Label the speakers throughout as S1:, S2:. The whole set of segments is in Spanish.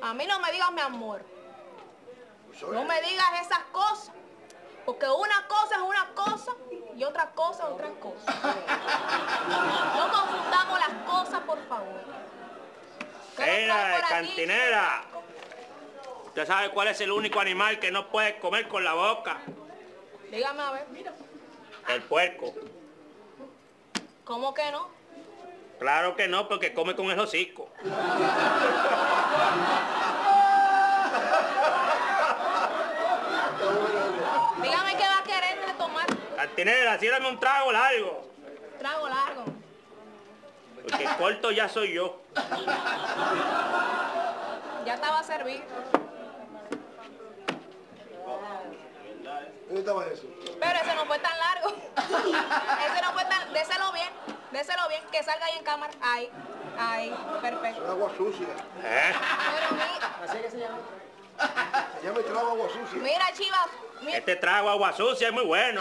S1: A mí no me digas mi amor. No me digas esas cosas. Porque una cosa es una cosa y otra cosa es otra cosa. No confundamos las cosas, por favor.
S2: Mira, cantinera. ¿Usted sabe cuál es el único animal que no puede comer con la boca?
S1: Dígame a ver.
S2: El puerco.
S1: ¿Cómo que no?
S2: Claro que no, porque come con el hocico.
S1: Dígame qué va a querer de tomar.
S2: Cantinera, sírvame un trago largo.
S1: Trago largo.
S2: Porque corto ya soy yo.
S1: Ya estaba a servir.
S3: ¿Dónde estaba eso?
S1: Pero ese no fue tan largo. Ese no fue tan... Déselo bien, que salga ahí en cámara. Ahí, perfecto.
S3: Es agua sucia.
S1: Pero
S3: ¿Así que se llama? Se llama el trago agua sucia.
S1: mira, Chiva,
S2: Este trago agua sucia es muy bueno.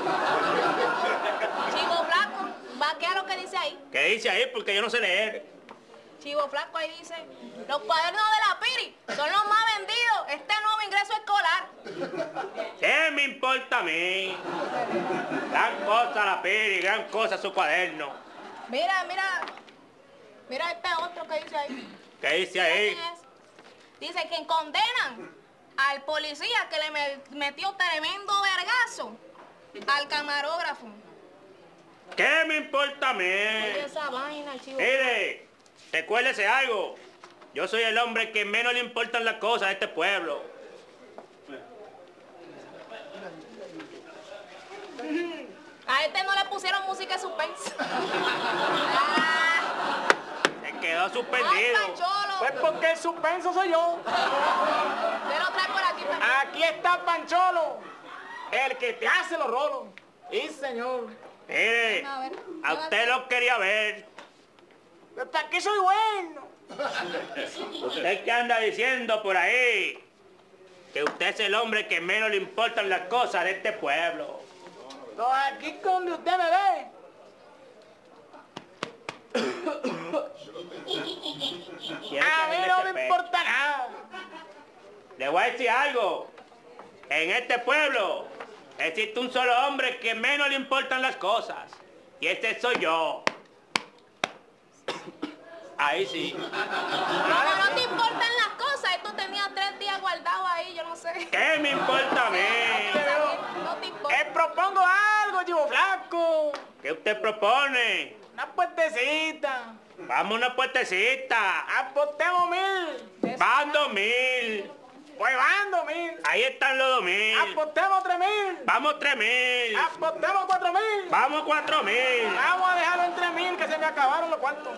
S1: Chivo Flaco, vaquea lo que dice ahí.
S2: ¿Qué dice ahí? Porque yo no sé leer.
S1: Chivo Flaco ahí dice, los cuadernos de la Piri son los más vendidos. Este nuevo ingreso escolar.
S2: ¿Qué me importa a mí? Gran cosa la Piri, gran cosa su cuaderno.
S1: Mira este otro que dice ahí.
S2: ¿Qué dice ahí?
S1: ¿Quién es? Dice que condenan al policía que le metió tremendo vergazo al camarógrafo.
S2: ¿Qué me importa a mí?
S1: Oye, esa vaina, Chivo.
S2: Mire, recuérdese algo. Yo soy el hombre que menos le importan las cosas a este pueblo.
S1: A este no le pusieron música de suspense.
S2: Se quedó suspendido.
S1: Ay, Pancholo.
S4: Pues porque el suspenso soy yo.
S1: Usted lo trae por aquí, Pancholo.
S4: Aquí está Pancholo, el que te hace los rolos. Sí, señor.
S2: Mire,
S1: A ver,
S2: a usted lo quería ver.
S4: Pues para qué soy bueno.
S2: Usted que anda diciendo por ahí que usted es el hombre que menos le importan las cosas de este pueblo.
S4: No, aquí donde usted me ve.
S2: ¿Quiere
S4: A mí
S2: que
S4: no
S2: le
S4: me importa nada.
S2: Le voy a decir algo. En este pueblo existe un solo hombre que menos le importan las cosas. Y ese soy yo. Ahí sí.
S1: Como no te importan las cosas, esto tenía 3 días guardado ahí, yo no sé.
S2: ¿Qué me importa a mí?
S1: No te importa.
S4: Propongo algo, Chivo Flaco.
S2: ¿Qué usted propone?
S4: Una puertecita.
S2: Vamos a una puertecita.
S4: Apostemos 1000.
S2: Van 2000.
S4: Pues van 2000.
S2: Ahí están los 2000.
S4: Apostemos 3000.
S2: Vamos 3000.
S4: Apostemos 4000.
S2: Vamos 4000.
S4: Vamos a dejarlo en 3000 que se me acabaron los cuantos.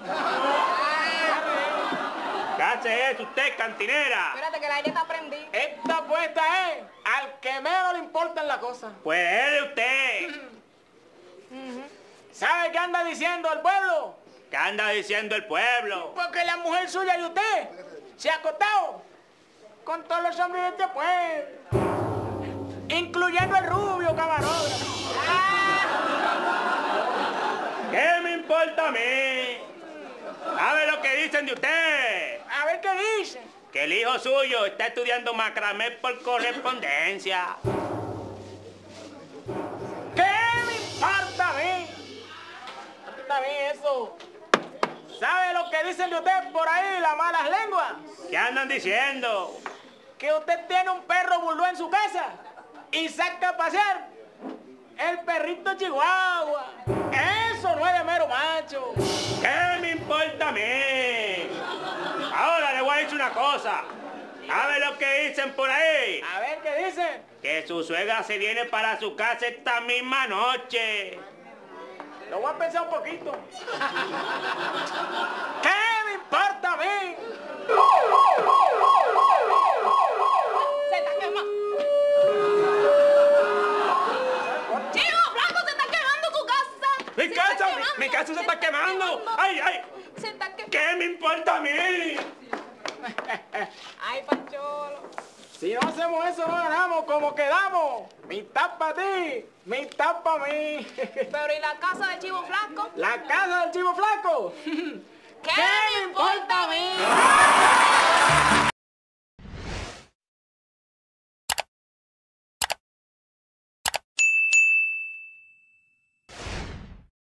S2: ¿Qué hace eso usted, cantinera?
S1: Espérate que el aire está prendido.
S4: Esta apuesta es al que menos le importan las cosas.
S2: Pues es de usted.
S4: ¿Sabe qué anda diciendo el pueblo?
S2: ¿Qué anda diciendo el pueblo?
S4: Porque la mujer suya de usted se ha acostado con todos los hombres de este pueblo, incluyendo el rubio camarógrafo.
S2: ¿Qué me importa a mí? ¿Sabe lo que dicen de usted?
S4: A ver qué dice.
S2: Que el hijo suyo está estudiando macramé por correspondencia.
S4: ¿Qué me importa a mí? ¿No está bien eso? ¿Sabe lo que dicen de usted por ahí, las malas lenguas?
S2: ¿Qué andan diciendo?
S4: Que usted tiene un perro bulldog en su casa y saca a pasear el perrito chihuahua. Eso no es de mero macho.
S2: ¿Qué me importa a mí? Ahora le voy a decir una cosa. ¿Sabe lo que dicen por ahí?
S4: A ver qué dicen.
S2: Que su suegra se viene para su casa esta misma noche.
S4: Lo voy a pensar un poquito. ¿Qué me importa a mí?
S1: Se está quemando. Chivo Flaco, se está quemando tu casa.
S2: Mi casa se está quemando. ¡Ay, ay!
S1: Se está quemando.
S2: ¿Qué me importa a mí?
S1: Ay, Pancholo.
S4: Si no hacemos eso, no ganamos. Como quedamos. Mitad para ti, mitad para mí.
S1: Pero ¿y la casa de Chivo Flaco?
S4: La casa del Chivo Flaco.
S1: ¿Qué me importa a mí?